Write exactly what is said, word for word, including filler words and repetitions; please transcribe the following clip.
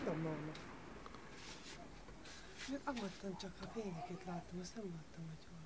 tudom, norma. Aggódtam csak, ha fényeket láttam, azt nem láttam, hogy hol.